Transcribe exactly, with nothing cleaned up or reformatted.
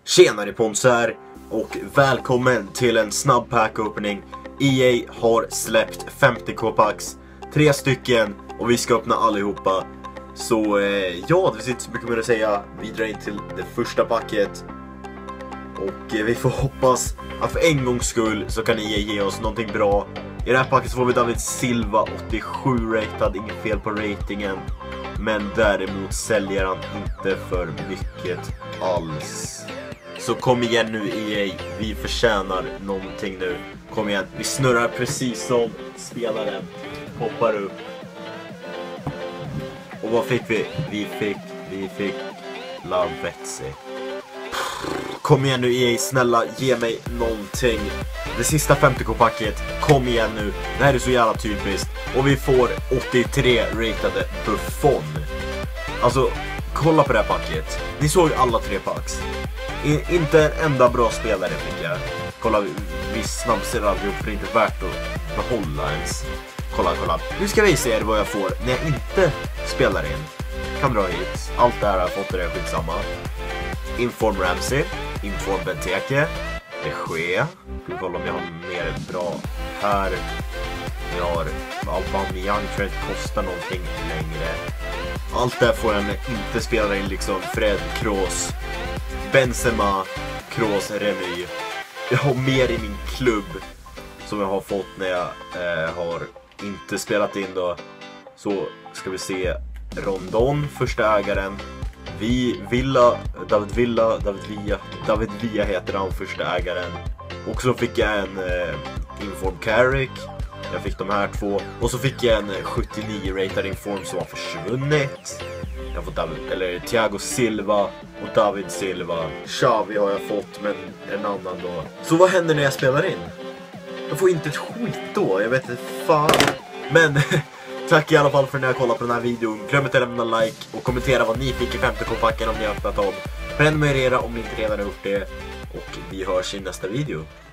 Tjenare Pons här och välkommen till en snabb pack-opening. E A har släppt femtio K-packs, tre stycken, och vi ska öppna allihopa. Så eh, ja, det finns inte så mycket mer att säga. Vi drar in till det första packet. Och eh, vi får hoppas att för en gångs skull så kan E A ge oss någonting bra. I det här packet så får vi David Silva åttiosju ratad, inget fel på ratingen. Men däremot säljer han inte för mycket alls. Så kom igen nu E A, vi förtjänar någonting nu. Kom igen, vi snurrar precis som spelaren hoppar upp. Och vad fick vi? Vi fick, vi fick Lavetzi. Kom igen nu E A, snälla ge mig någonting. Det sista femtio K-packet, kom igen nu. Det här är så jävla typiskt. Och vi får åttiotre ratade Buffon. Alltså, kolla på det här packet. Ni såg alla tre packs. I, inte en enda bra spelare fick jag. Kolla, vi snabbser allihop, för det är inte värt att behålla ens. Kolla, kolla. Nu ska vi se vad jag får när jag inte spelar in. Kan dra hit. Allt det här har jag fått, det är skitsamma. Inform Ramsey, Inform Benteke, De Gea. Vi får kolla om jag har mer bra här. Vi har Aubameyang, tror jag inte kostar någonting längre. Allt där får jag inte spela in, liksom Fred, Kroos, Benzema, Kroos, Remy. Jag har mer i min klubb som jag har fått när jag eh, har inte spelat in då. Så ska vi se. Rondon, första ägaren. Vi, Villa, David Villa, David Villa, David Villa heter han, första ägaren. Och så fick jag en eh, Inform Carrick. Jag fick de här två. Och så fick jag en sjuttionio rated Inform som har försvunnit. Jag har fått David, eller Thiago Silva och David Silva. Xavi har jag fått, men en annan då. Så vad händer när jag spelar in? Jag får inte ett skit då, jag vet inte fan. Men tack i alla fall för när jag kollat på den här videon. Glöm inte att lämna like och kommentera vad ni fick i femtio K-packen om ni har öppnat dem. Prenumerera om ni inte redan har gjort det. Och vi hörs i nästa video.